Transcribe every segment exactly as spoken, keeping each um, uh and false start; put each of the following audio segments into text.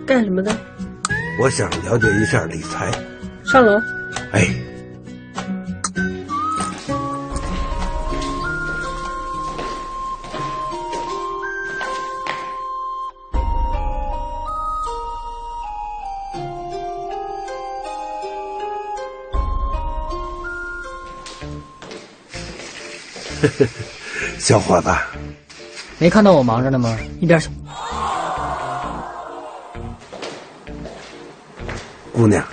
干什么的？ 我想了解一下理财。 上楼。 哎。小伙子， 没看到我忙着呢吗？一边去。 姑娘，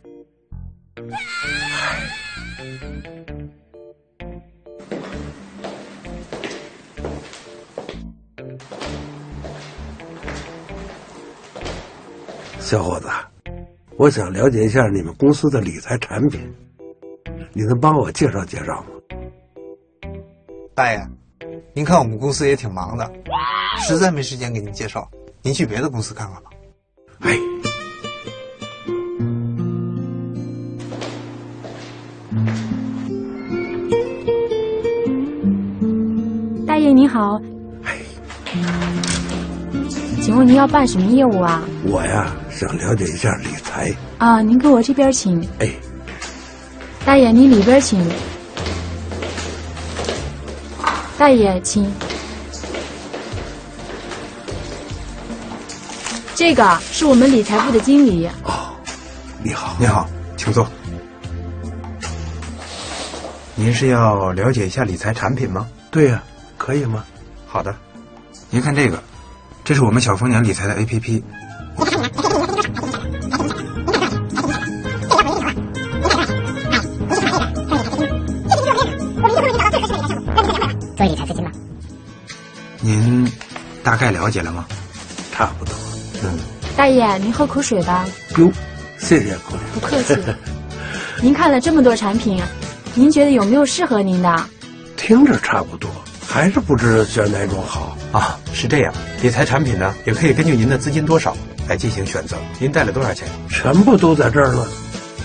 小伙子，我想了解一下你们公司的理财产品，你能帮我介绍介绍吗？ 大爷，您看我们公司也挺忙的，实在没时间给您介绍，您去别的公司看看吧。 哎， 大爷您好， 哎， 请问您要办什么业务啊？ 我呀，想了解一下理财。 啊，您给我这边请。 哎， 大爷您里边请。大爷，请。这个是我们理财部的经理。 哦，你好。 你好，请坐。您是要了解一下理财产品吗？ 对呀、啊，可以吗？ 好的。您看这个，这是我们小丰年理财的 A P P。 做理财资金吗？ 您大概了解了吗？ 差不多。 嗯。 大爷，您喝口水吧。 哟，谢谢姑娘。 不客气。您看了这么多产品，您觉得有没有适合您的？ 听着差不多，还是不知选哪种好啊。是这样，理财产品呢，也可以根据您的资金多少来进行选择。您带了多少钱？ 全部都在这儿了。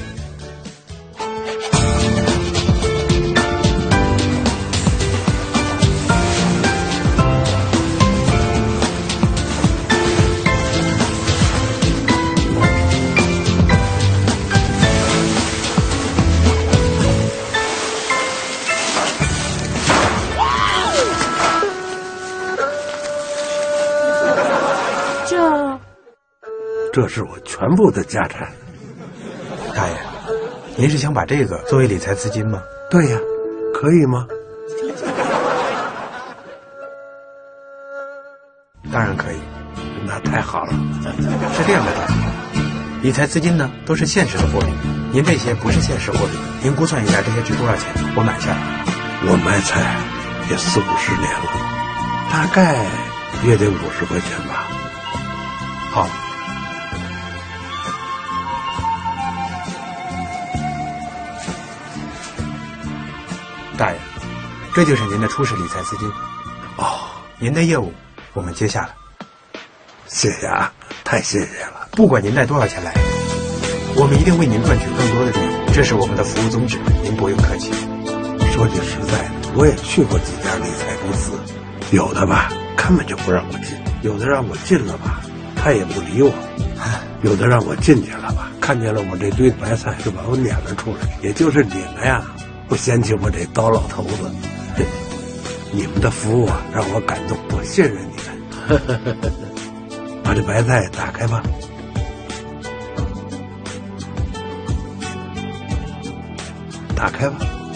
这是我全部的家产。 大爷，您是想把这个作为理财资金吗？ 对呀，可以吗？ 当然可以。 那太好了。 是这样的，大爷，理财资金呢都是现实的货币，您这些不是现实货币，您估算一下这些值多少钱，我买下来。 我买菜也四五十年了，大概也得五十块钱吧。 好。大爷，这就是您的初始理财资金。 哦， 您的业务我们接下了。 谢谢啊，太谢谢了。 不管您带多少钱来，我们一定为您赚取更多的利益，这是我们的服务宗旨，您不用客气。 说句实在的，我也去过几家理财公司，有的吧根本就不让我进，有的让我进了吧，他也不理我；有的让我进去了吧，看见了我这堆白菜就把我撵了出来。也就是你们呀，不嫌弃我这刀老头子，你们的服务啊让我感动，我信任你们。把这白菜打开吧。打开吧。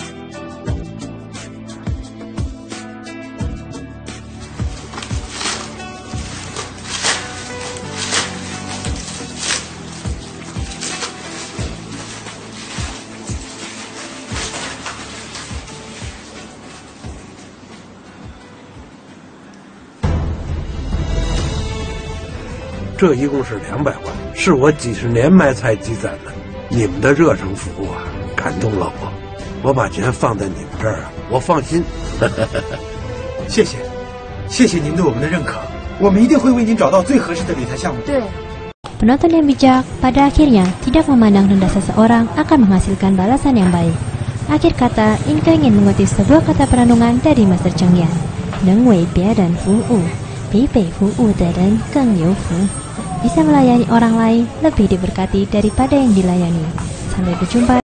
这一共是两百万，是我几十年买菜积攒的。你们的热诚服务啊，感动了我。我把钱放在你们这儿啊，我放心。 谢谢，谢谢您对我们的认可，我们一定会为您找到最合适的理财项目。 对。 Penonton yang bijak pada akhirnya tidak memandang rendah seseorang akan menghasilkan balasan yang baik. Akhir kata, Inka ingin mengutip sebuah kata perenungan dari Master Cheng Yan. Neng wei bia dan fu u, 比北服务的人更有福。 bisa melayani orang lain lebih diberkati daripada yang dilayani. Sampai berjumpa.